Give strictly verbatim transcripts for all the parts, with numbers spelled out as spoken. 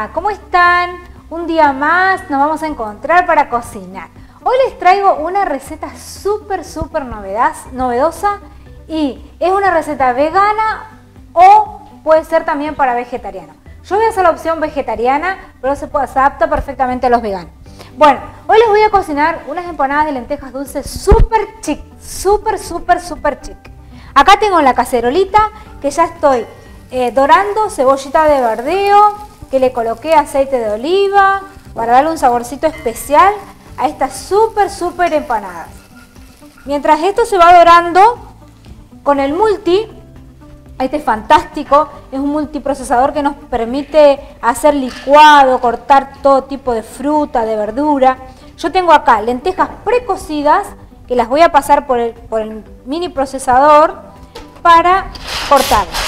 Hola, ¿cómo están? Un día más nos vamos a encontrar para cocinar. Hoy les traigo una receta súper, súper novedosa y es una receta vegana o puede ser también para vegetariano. Yo voy a hacer la opción vegetariana, pero se, puede, se adapta perfectamente a los veganos. Bueno, hoy les voy a cocinar unas empanadas de lentejas dulces súper chic, súper, súper, súper chic. Acá tengo la cacerolita que ya estoy eh, dorando cebollita de verdeo, que le coloqué aceite de oliva para darle un saborcito especial a estas súper, súper empanadas. Mientras esto se va dorando, con el multi, este es fantástico, es un multiprocesador que nos permite hacer licuado, cortar todo tipo de fruta, de verdura. Yo tengo acá lentejas precocidas que las voy a pasar por el, por el mini procesador para cortarlas.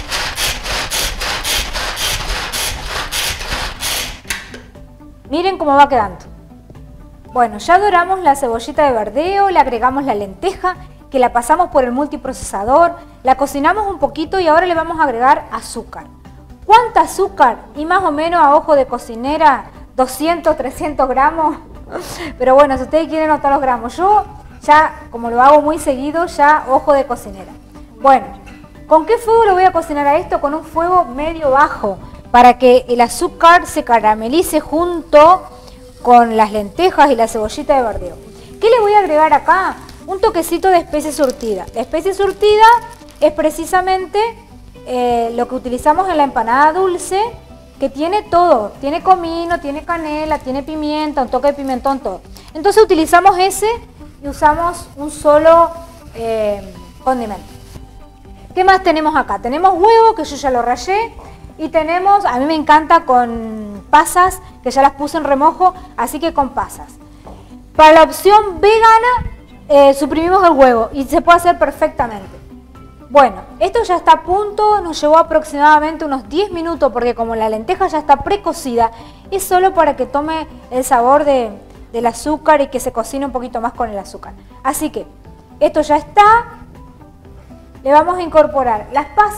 Miren cómo va quedando. Bueno, ya doramos la cebollita de verdeo, le agregamos la lenteja, que la pasamos por el multiprocesador, la cocinamos un poquito y ahora le vamos a agregar azúcar. ¿Cuánta azúcar? Y más o menos a ojo de cocinera, doscientos, trescientos gramos. Pero bueno, si ustedes quieren notar los gramos, yo ya, como lo hago muy seguido, ya ojo de cocinera. Bueno, ¿con qué fuego lo voy a cocinar a esto? Con un fuego medio bajo, para que el azúcar se caramelice junto con las lentejas y la cebollita de verdeo. ¿Qué le voy a agregar acá? Un toquecito de especia surtida. La especia surtida es precisamente eh, lo que utilizamos en la empanada dulce, que tiene todo. Tiene comino, tiene canela, tiene pimienta, un toque de pimentón, todo. Entonces utilizamos ese y usamos un solo eh, condimento. ¿Qué más tenemos acá? Tenemos huevo, que yo ya lo rallé. Y tenemos, a mí me encanta con pasas, que ya las puse en remojo, así que con pasas. Para la opción vegana, eh, suprimimos el huevo y se puede hacer perfectamente. Bueno, esto ya está a punto, nos llevó aproximadamente unos diez minutos, porque como la lenteja ya está precocida, es solo para que tome el sabor de, del azúcar y que se cocine un poquito más con el azúcar. Así que, esto ya está, le vamos a incorporar las pasas.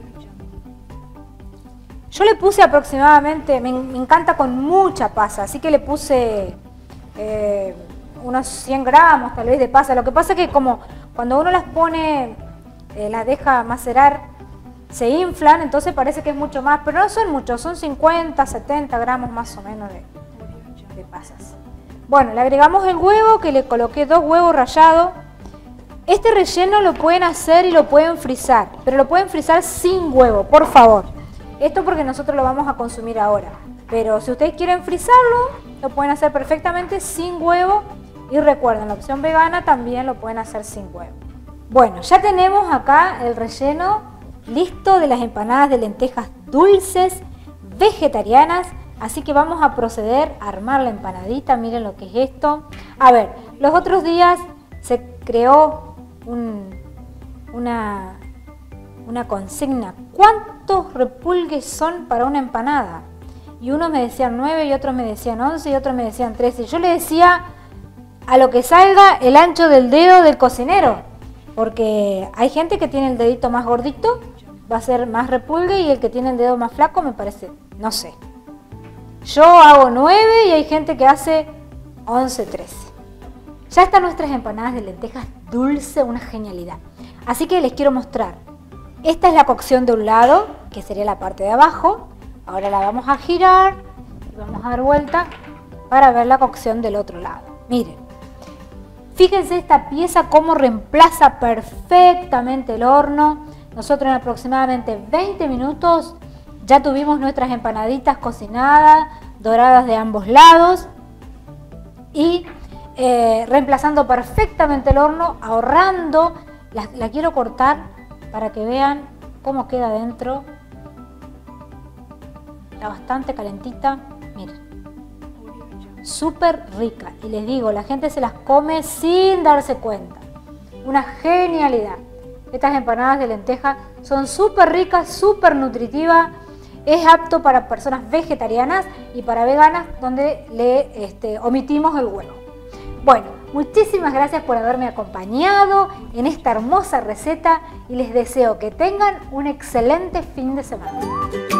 Yo le puse aproximadamente, me, me encanta con mucha pasa, así que le puse eh, unos cien gramos tal vez de pasa. Lo que pasa es que como cuando uno las pone, eh, las deja macerar, se inflan, entonces parece que es mucho más, pero no son muchos, son cincuenta, setenta gramos más o menos de, de pasas. Bueno, le agregamos el huevo, que le coloqué dos huevos rallados. Este relleno lo pueden hacer y lo pueden frizar, pero lo pueden frizar sin huevo, por favor. Esto porque nosotros lo vamos a consumir ahora. Pero si ustedes quieren frizarlo, lo pueden hacer perfectamente sin huevo. Y recuerden, la opción vegana también lo pueden hacer sin huevo. Bueno, ya tenemos acá el relleno listo de las empanadas de lentejas dulces vegetarianas. Así que vamos a proceder a armar la empanadita. Miren lo que es esto. A ver, los otros días se creó un, una... una consigna. ¿Cuántos repulgues son para una empanada? Y unos me decían nueve y otros me decían once y otros me decían trece. Yo le decía a lo que salga el ancho del dedo del cocinero, porque hay gente que tiene el dedito más gordito, va a ser más repulgue, y el que tiene el dedo más flaco me parece, no sé. Yo hago nueve y hay gente que hace once, trece. Ya están nuestras empanadas de lentejas dulce, una genialidad. Así que les quiero mostrar. Esta es la cocción de un lado, que sería la parte de abajo. Ahora la vamos a girar y vamos a dar vuelta para ver la cocción del otro lado. Miren, fíjense esta pieza cómo reemplaza perfectamente el horno. Nosotros en aproximadamente veinte minutos ya tuvimos nuestras empanaditas cocinadas, doradas de ambos lados y eh, reemplazando perfectamente el horno, ahorrando. La, la quiero cortar para que vean cómo queda adentro. Está bastante calentita, miren. Súper rica. Y les digo, la gente se las come sin darse cuenta. Una genialidad. Estas empanadas de lenteja son súper ricas, súper nutritivas. Es apto para personas vegetarianas y para veganas, donde le este, omitimos el huevo. Bueno, muchísimas gracias por haberme acompañado en esta hermosa receta y les deseo que tengan un excelente fin de semana.